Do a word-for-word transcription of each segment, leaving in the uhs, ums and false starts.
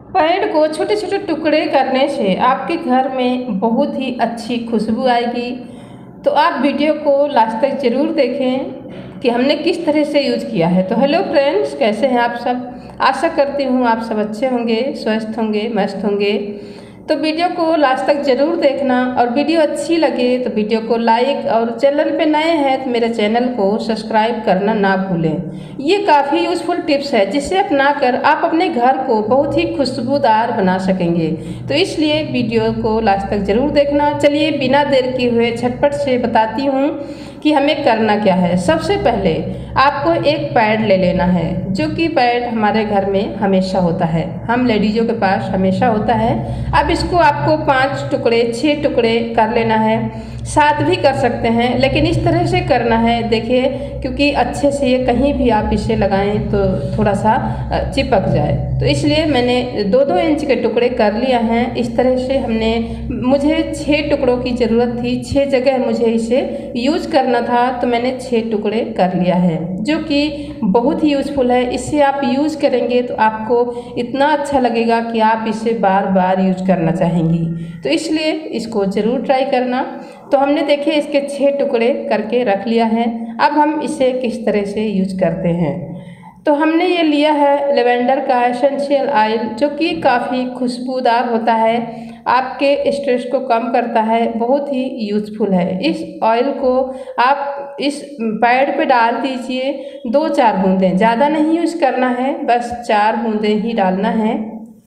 Pad को छोटे छोटे टुकड़े करने से आपके घर में बहुत ही अच्छी खुशबू आएगी। तो आप वीडियो को लास्ट तक ज़रूर देखें कि हमने किस तरह से यूज़ किया है। तो हेलो फ्रेंड्स, कैसे हैं आप सब। आशा करती हूँ आप सब अच्छे होंगे, स्वस्थ होंगे, मस्त होंगे। तो वीडियो को लास्ट तक ज़रूर देखना और वीडियो अच्छी लगे तो वीडियो को लाइक और चैनल पे नए हैं तो मेरे चैनल को सब्सक्राइब करना ना भूलें। ये काफ़ी यूज़फुल टिप्स है जिसे अपनाकर आप अपने घर को बहुत ही खुशबूदार बना सकेंगे। तो इसलिए वीडियो को लास्ट तक ज़रूर देखना। चलिए बिना देर किए हुए झटपट से बताती हूँ कि हमें करना क्या है। सबसे पहले आपको एक पैड ले लेना है, जो कि पैड हमारे घर में हमेशा होता है, हम लेडीज़ों के पास हमेशा होता है। अब इसको आपको पांच टुकड़े छः टुकड़े कर लेना है, सात भी कर सकते हैं, लेकिन इस तरह से करना है देखिए, क्योंकि अच्छे से ये कहीं भी आप इसे लगाएं तो थोड़ा सा चिपक जाए। तो इसलिए मैंने दो दो इंच के टुकड़े कर लिया हैं। इस तरह से हमने मुझे छः टुकड़ों की ज़रूरत थी, छः जगह मुझे इसे यूज करना था, तो मैंने छः टुकड़े कर लिया है, जो कि बहुत ही यूज़फुल है। इससे आप यूज़ करेंगे तो आपको इतना अच्छा लगेगा कि आप इसे बार बार यूज करना चाहेंगी। तो इसलिए इसको ज़रूर ट्राई करना। तो हमने देखिए इसके छः टुकड़े करके रख लिया है। अब हम इसे किस तरह से यूज करते हैं। तो हमने ये लिया है लेवेंडर का एसेंशियल ऑयल, जो कि काफ़ी खुशबूदार होता है, आपके स्ट्रेस को कम करता है, बहुत ही यूज़फुल है। इस ऑयल को आप इस पैड पे डाल दीजिए, दो चार बूंदें, ज़्यादा नहीं यूज़ करना है, बस चार बूंदें ही डालना है।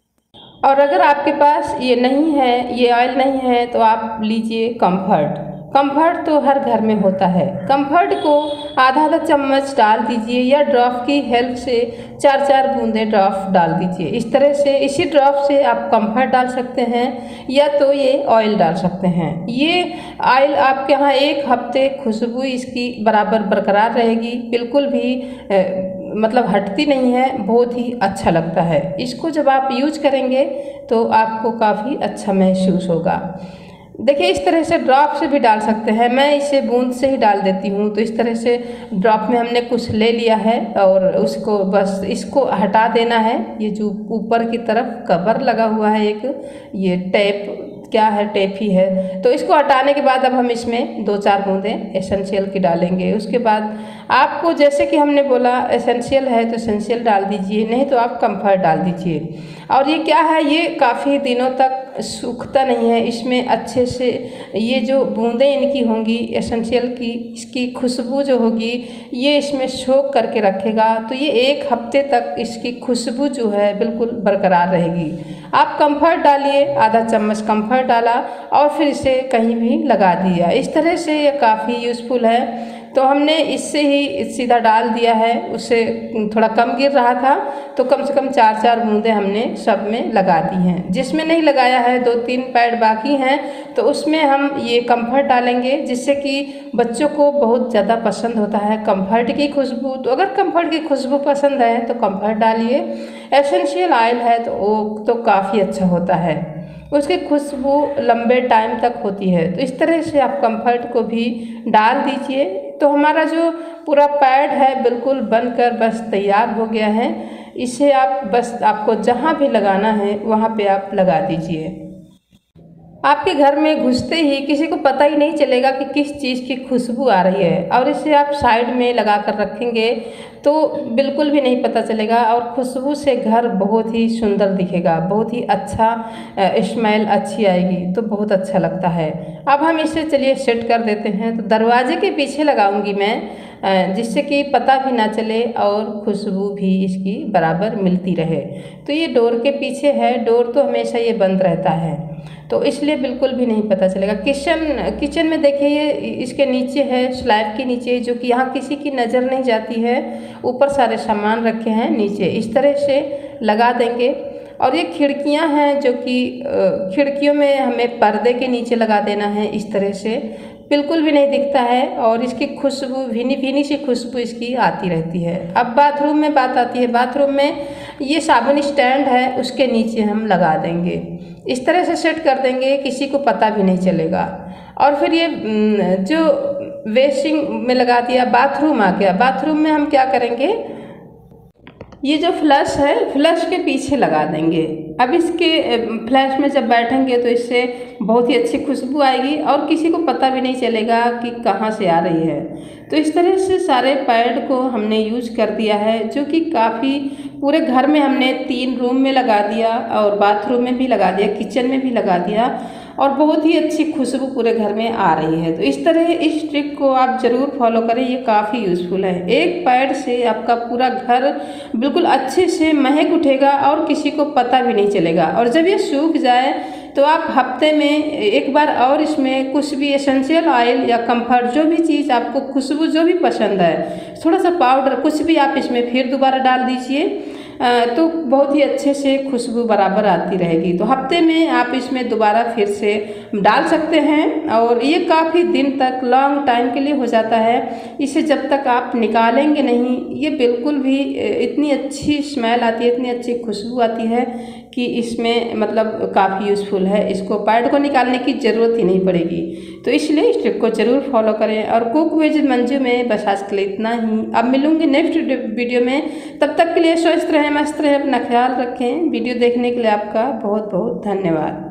और अगर आपके पास ये नहीं है, ये ऑयल नहीं है, तो आप लीजिए कम्फर्ट। कम्फर्ट तो हर घर में होता है। कम्फर्ट को आधा आधा चम्मच डाल दीजिए, या ड्रॉप की हेल्प से चार चार बूंदें ड्रॉप डाल दीजिए। इस तरह से इसी ड्रॉप से आप कम्फर्ट डाल सकते हैं, या तो ये ऑयल डाल सकते हैं। ये ऑयल आपके यहाँ एक हफ्ते खुशबू इसकी बराबर बरकरार रहेगी, बिल्कुल भी ए, मतलब हटती नहीं है, बहुत ही अच्छा लगता है। इसको जब आप यूज करेंगे तो आपको काफ़ी अच्छा महसूस होगा। देखिए इस तरह से ड्रॉप से भी डाल सकते हैं, मैं इसे बूंद से ही डाल देती हूँ। तो इस तरह से ड्रॉप में हमने कुछ ले लिया है और उसको बस इसको हटा देना है। ये जो ऊपर की तरफ कवर लगा हुआ है, एक ये टेप क्या है, टेप ही है। तो इसको हटाने के बाद अब हम इसमें दो चार बूंदें एसेंशियल की डालेंगे। उसके बाद आपको जैसे कि हमने बोला एसेंशियल है तो एसेंशियल डाल दीजिए, नहीं तो आप कम्फर्ट डाल दीजिए। और ये क्या है, ये काफ़ी दिनों तक सूखता नहीं है, इसमें अच्छे से ये जो बूंदें इनकी होंगी एसेंशियल की, इसकी खुशबू जो होगी ये इसमें सोख करके रखेगा। तो ये एक हफ्ते तक इसकी खुशबू जो है बिल्कुल बरकरार रहेगी। आप कम्फर्ट डालिए, आधा चम्मच कम्फर्ट डाला और फिर इसे कहीं भी लगा दिया। इस तरह से ये काफ़ी यूज़फुल है। तो हमने इससे ही सीधा डाल दिया है, उससे थोड़ा कम गिर रहा था, तो कम से कम चार चार बूंदें हमने सब में लगा दी हैं। जिसमें नहीं लगाया है, दो तीन पैड बाकी हैं, तो उसमें हम ये कम्फर्ट डालेंगे, जिससे कि बच्चों को बहुत ज़्यादा पसंद होता है कम्फर्ट की खुशबू। तो अगर कम्फर्ट की खुशबू पसंद है तो कम्फर्ट डालिए। एसेंशियल ऑयल है तो वो तो काफ़ी अच्छा होता है, उसकी खुशबू लंबे टाइम तक होती है। तो इस तरह से आप कम्फर्ट को भी डाल दीजिए। तो हमारा जो पूरा पैड है बिल्कुल बनकर बस तैयार हो गया है। इसे आप बस आपको जहाँ भी लगाना है वहाँ पे आप लगा दीजिए। आपके घर में घुसते ही किसी को पता ही नहीं चलेगा कि किस चीज़ की खुशबू आ रही है। और इसे आप साइड में लगा कर रखेंगे तो बिल्कुल भी नहीं पता चलेगा, और खुशबू से घर बहुत ही सुंदर दिखेगा, बहुत ही अच्छा स्मेल अच्छी आएगी, तो बहुत अच्छा लगता है। अब हम इसे चलिए सेट कर देते हैं। तो दरवाजे के पीछे लगाऊंगी मैं, जिससे कि पता भी ना चले और खुशबू भी इसकी बराबर मिलती रहे। तो ये डोर के पीछे है, डोर तो हमेशा ये बंद रहता है, तो इसलिए बिल्कुल भी नहीं पता चलेगा। किचन किचन में देखिए ये इसके नीचे है, स्लैब के नीचे, जो कि यहाँ किसी की नज़र नहीं जाती है। ऊपर सारे सामान रखे हैं, नीचे इस तरह से लगा देंगे। और ये खिड़कियाँ हैं, जो कि खिड़कियों में हमें पर्दे के नीचे लगा देना है। इस तरह से बिल्कुल भी नहीं दिखता है, और इसकी खुशबू भीनी भीनी सी खुशबू इसकी आती रहती है। अब बाथरूम में बात आती है। बाथरूम में ये साबुन स्टैंड है, उसके नीचे हम लगा देंगे। इस तरह से सेट कर देंगे, किसी को पता भी नहीं चलेगा। और फिर ये जो वेसिंग में लगा दिया, बाथरूम आ गया। बाथरूम में हम क्या करेंगे, ये जो फ्लश है, फ्लश के पीछे लगा देंगे। अब इसके फ्लैश में जब बैठेंगे तो इससे बहुत ही अच्छी खुशबू आएगी और किसी को पता भी नहीं चलेगा कि कहाँ से आ रही है। तो इस तरह से सारे पैड को हमने यूज कर दिया है, जो कि काफ़ी पूरे घर में हमने तीन रूम में लगा दिया और बाथरूम में भी लगा दिया, किचन में भी लगा दिया और बहुत ही अच्छी खुशबू पूरे घर में आ रही है। तो इस तरह इस ट्रिक को आप ज़रूर फॉलो करें, ये काफ़ी यूज़फुल है। एक पैड से आपका पूरा घर बिल्कुल अच्छे से महक उठेगा और किसी को पता भी नहीं चलेगा। और जब ये सूख जाए तो आप हफ्ते में एक बार और इसमें कुछ भी एसेंशियल ऑयल या कंफर्ट, जो भी चीज़ आपको खुशबू जो भी पसंद है, थोड़ा सा पाउडर कुछ भी आप इसमें फिर दोबारा डाल दीजिए, तो बहुत ही अच्छे से खुशबू बराबर आती रहेगी। तो हफ्ते में आप इसमें दोबारा फिर से डाल सकते हैं और ये काफ़ी दिन तक लॉन्ग टाइम के लिए हो जाता है। इसे जब तक आप निकालेंगे नहीं, ये बिल्कुल भी इतनी अच्छी स्मेल आती है, इतनी अच्छी खुशबू आती है कि इसमें मतलब काफ़ी यूज़फुल है। इसको पैड को निकालने की ज़रूरत ही नहीं पड़ेगी। तो इसलिए इस ट्रिक को ज़रूर फॉलो करें। और कुक विद मंजू में बस आज के लिए इतना ही। अब मिलूंगी नेक्स्ट वीडियो में, तब तक के लिए स्वस्थ रहें, मस्त रहें, अपना ख्याल रखें। वीडियो देखने के लिए आपका बहुत बहुत धन्यवाद।